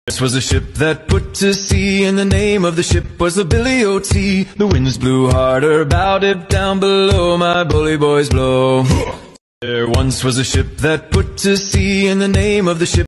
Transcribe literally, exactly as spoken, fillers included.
This was a ship that put to sea, and the name of the ship was the Billy O T. The winds blew harder, bowed it down below, my bully boys blow. There once was a ship that put to sea, and the name of the ship